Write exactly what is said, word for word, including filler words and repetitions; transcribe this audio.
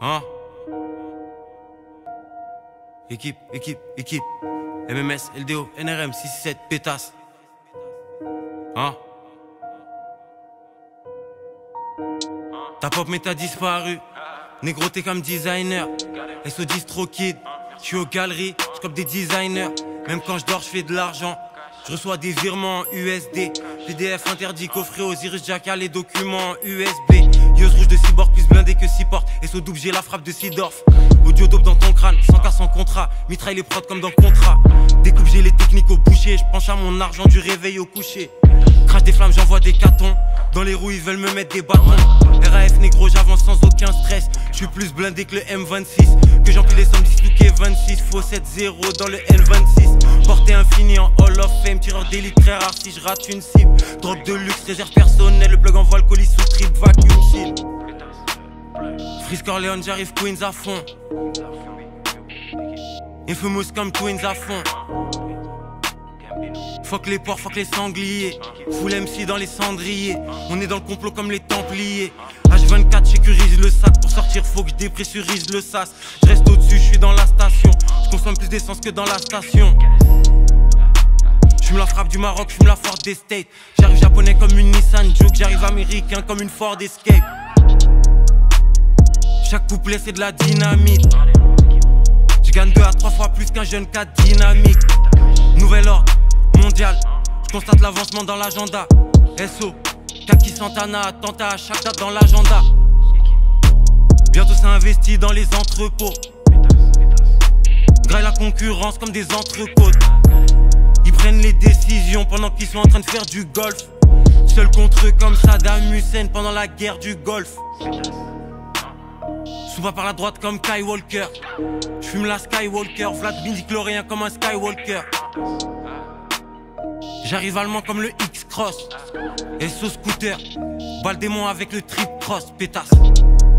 Hein? Équipe, équipe, équipe. M M S, L D O, N R M, six six sept, pétasse. Hein? Ta pop mais t'as disparu. Négro t'es comme designer. S O distro kid. J'suis aux galeries, j'cope des designers. Même quand je dors j'fais de l'argent. Je reçois des virements en U S D. P D F interdit, coffret Osiris Jacka, les documents en U S B. Yeux rouge de cyborg, plus blindé que six portes. S O double, j'ai la frappe de Sidorf. Audio dope dans ton crâne, sans cas sans contrat. Mitraille les prods comme dans contrat. Découpe, j'ai les techniques au boucher. Je penche à mon argent du réveil au coucher. Crache des flammes, j'envoie des catons. Dans les roues, ils veulent me mettre des bâtons. R A F négro, j'avance sans aucun stress. Je suis plus blindé que le M vingt-six. Que j'empile les sommes disloquées vingt-six. Faux sept zéro dans le N vingt-six. Portée infinie en Hall of Fame. Tireur d'élite très rare si je rate une cible. Drogue de luxe, réserve personnelle. Le plug envoie le colis sous trip, vacuum seal. Freeze Corleone, j'arrive Queens à fond. Infamous comme Twins à fond. Fuck les porcs, fuck les sangliers. Full M C dans les cendriers. On est dans le complot comme les Templiers. H vingt-quatre, j'sécurise le sac. Pour sortir, faut que je dépressurise le sas. Je reste au-dessus, je suis dans la station. Je consomme plus d'essence que dans la station. J'fume la frappe du Maroc, j'fume la Ford des States. J'arrive japonais comme une Nissan Juke. J'arrive américain comme une Ford Escape. Chaque couplet c'est de la dynamite. Je gagne deux à trois fois plus qu'un jeune cas dynamique. Nouvel ordre mondial, je constate l'avancement dans l'agenda. S O, Kaki Santana, attentat à chaque date dans l'agenda. Bientôt ça investit dans les entrepôts. Graille la concurrence comme des entrecôtes. Ils prennent les décisions pendant qu'ils sont en train de faire du golf. Seul contre eux comme Saddam Hussein pendant la guerre du Golfe. Souvent par la droite comme Kai Walker. J'fume la Skywalker, Vlad midi-chlorien comme un Skywalker. J'arrive allemand comme le X-Cross. S O scooter, bas le démon avec le trip cross, pétasse.